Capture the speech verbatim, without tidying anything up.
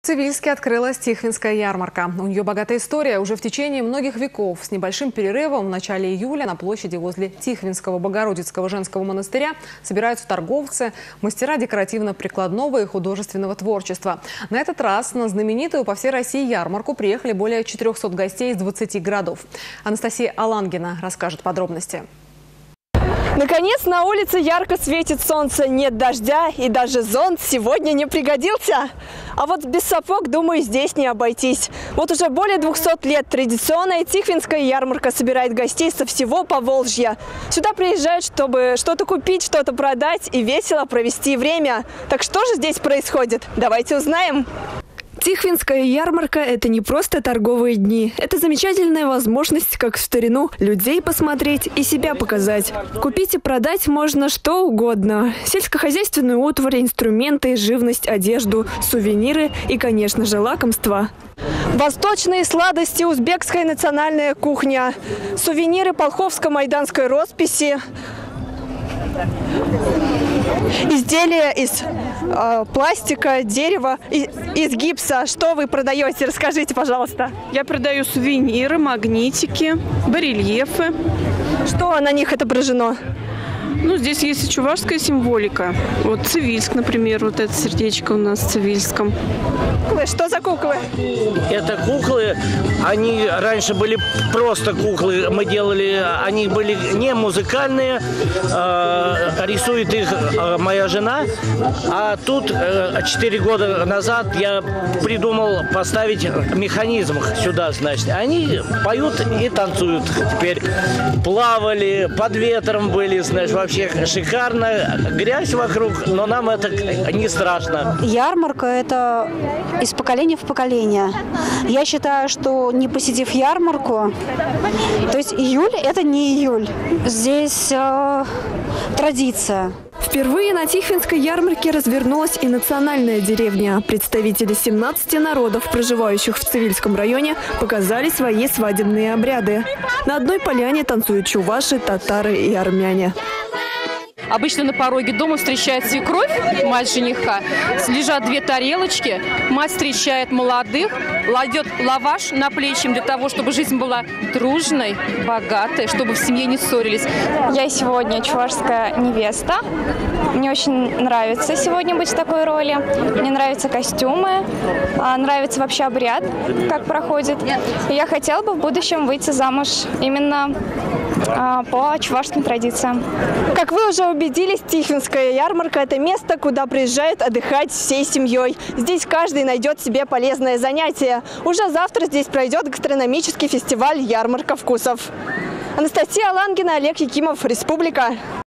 В Цивильске открылась Тихвинская ярмарка. У нее богатая история. Уже в течение многих веков с небольшим перерывом в начале июля на площади возле Тихвинского Богородицкого женского монастыря собираются торговцы, мастера декоративно-прикладного и художественного творчества. На этот раз на знаменитую по всей России ярмарку приехали более четырёхсот гостей из двадцати городов. Анастасия Алангина расскажет подробности. Наконец на улице ярко светит солнце, нет дождя и даже зонт сегодня не пригодился. А вот без сапог, думаю, здесь не обойтись. Вот уже более двухсот лет традиционная Тихвинская ярмарка собирает гостей со всего Поволжья. Сюда приезжают, чтобы что-то купить, что-то продать и весело провести время. Так что же здесь происходит? Давайте узнаем. Тихвинская ярмарка – это не просто торговые дни. Это замечательная возможность, как в старину, людей посмотреть и себя показать. Купить и продать можно что угодно. Сельскохозяйственную утварь, инструменты, живность, одежду, сувениры и, конечно же, лакомства. Восточные сладости, узбекская национальная кухня, сувениры полховско-майданской росписи, изделия из э, пластика, дерева, из, из гипса. Что вы продаете? Расскажите, пожалуйста. Я продаю сувениры, магнитики, барельефы. Что на них отображено? Ну, здесь есть и чувашская символика. Вот Цивильск, например, вот это сердечко у нас в Цивильском. Что за куклы? Это куклы, они раньше были просто куклы, мы делали, они были не музыкальные, э, рисует их э, моя жена, а тут четыре э, года назад я придумал поставить механизм сюда, значит, они поют и танцуют теперь, плавали, под ветром были, знаешь, вообще шикарно, грязь вокруг, но нам это не страшно. Ярмарка – это из поколения в поколение. Я считаю, что не посетив ярмарку, то есть июль – это не июль. Здесь э, традиция. Впервые на Тихвинской ярмарке развернулась и национальная деревня. Представители семнадцати народов, проживающих в Цивильском районе, показали свои свадебные обряды. На одной поляне танцуют чуваши, татары и армяне. Обычно на пороге дома встречает свекровь, мать жениха. Лежат две тарелочки. Мать встречает молодых, кладет лаваш на плечи для того, чтобы жизнь была дружной, богатой, чтобы в семье не ссорились. Я сегодня чувашская невеста. Мне очень нравится сегодня быть в такой роли. Мне нравятся костюмы, нравится вообще обряд, как проходит. И я хотела бы в будущем выйти замуж именно по чувашским традициям. Как вы уже убедились, Тихвинская ярмарка – это место, куда приезжают отдыхать всей семьей. Здесь каждый найдет себе полезное занятие. Уже завтра здесь пройдет гастрономический фестиваль «Ярмарка вкусов». Анастасия Алангина, Олег Якимов, Республика.